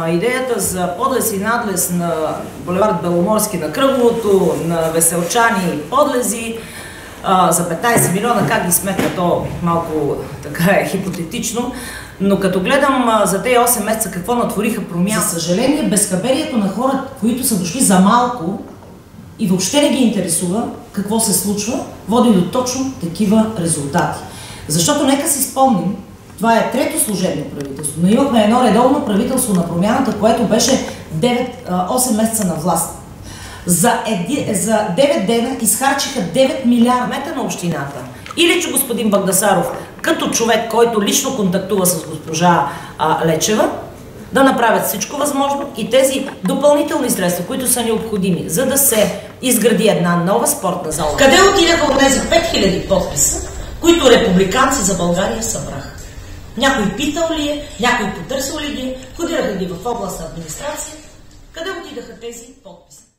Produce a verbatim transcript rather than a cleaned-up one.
идеята за подлез и надлез на булевард Беломорски, на Кръговото, на Веселчани и подлези а, за петнайсет милиона, как ги сметна, то малко така е хипотетично, но като гледам а, за тези осем месеца какво натвориха промяна. За съжаление, безхаберието на хора, които са дошли за малко и въобще не ги интересува какво се случва, води до точно такива резултати. Защото нека си спомним, това е трето служебно правителство, но имахме едно редовно правителство на промяната, което беше осем месеца на власт. За, еди, за девет дена изхарчиха девет милиарда. Мета на общината. Или че господин Багдасаров, като човек, който лично контактува с госпожа а, Лечева, да направят всичко възможно и тези допълнителни средства, които са необходими, за да се изгради една нова спортна зала. Къде отидаха от тези пет хиляди подписа, които републиканци за България събраха? Някой питал ли е, някой потърсил ли ги, ходираха ги в областна администрация? Къде отидаха тези подписи?